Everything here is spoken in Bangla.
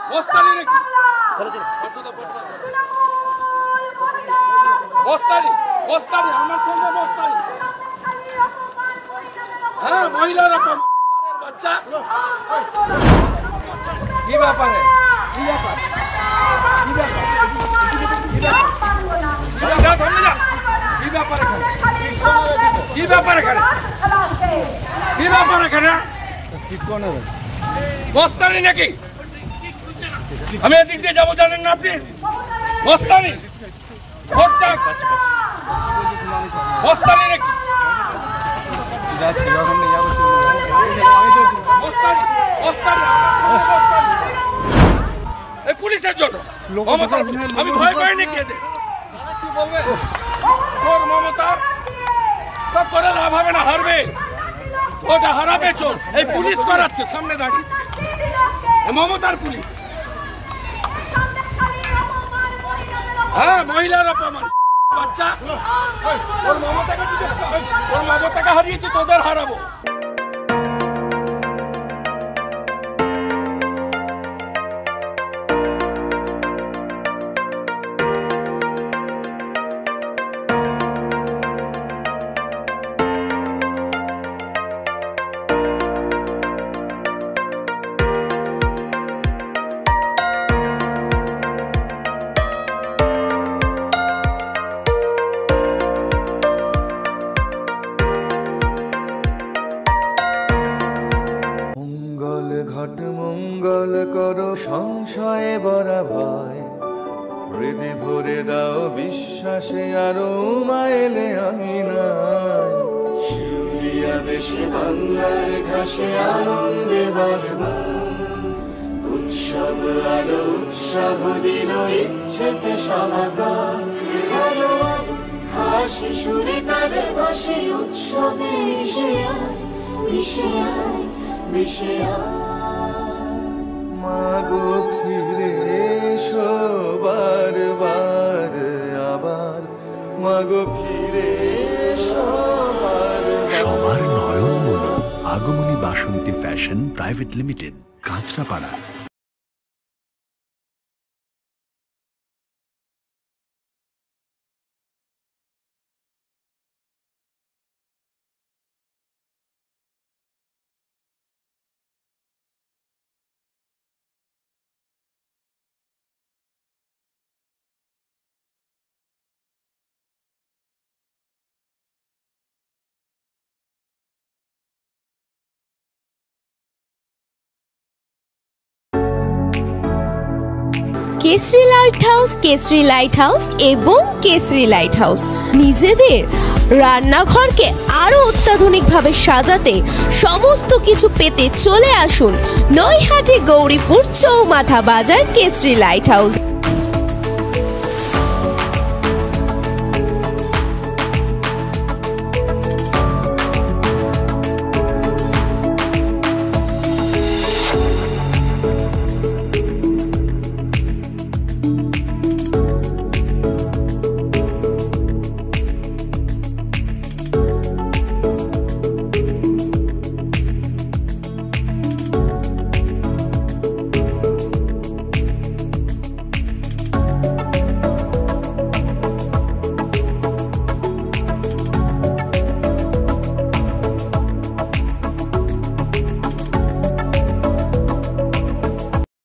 মস্তানি নাকি? মস্তানি মস্তানি আমার সঙ্গে মস্তানি। হ্যাঁ মহিলার বাচ্চা কি ব্যাপারে? কি ব্যাপার? কি ব্যাপার? কি ব্যাপার এখানে? কি ব্যাপার এখানে? কি ব্যাপার এখানে? মস্তানি নাকি? আমি এদিক দিয়ে যাবো জানেন না আপনি? মস্তানি মস্তানি নাকি? এই পুলিশের জন্য আমি ভয় পাই নাকি? এদের চোর মমতার সব করে লাভ হবে না, হারবে। ওটা হারাবে চোর। এই পুলিশ করাচ্ছে সামনে দাঁড়িয়ে, মমতার পুলিশ। হ্যাঁ মহিলার অপমান বাচ্চা। ওর মমতাকে হারিয়েছে, তোদের হারাবো। ঘট মঙ্গল করো সংশয়ে বরা ভয়, হৃদয় ভরে দাও বিশ্বাসে আরো মাইলে আঙিনায়। শিউলিয়া বেশে বাংলার ঘাসে আনন্দে উৎসব আলো উৎসাহ দিল ইচ্ছেতে সমাগম। হাসি সুরে তারে ভাসে উৎসবে মিশে আয় মিশে আয় মিশে আয়। মাগো ফিরে এসো বারবার আবার, মাগো ফিরে এসো সবার নয়ন মনো। Agomoni Basanti fashion private limited, Kanchrapara. Kesari light house, Kesari light house এবং কেসরি লাইট হাউস নিজেদের রান্নাঘরকে আরো অত্যাধুনিকভাবে সাজাতে সমস্ত কিছু পেতে চলে আসুন নৈহাটি গৌরীপুর চৌমাথা বাজার কেসরি লাইট হাউস।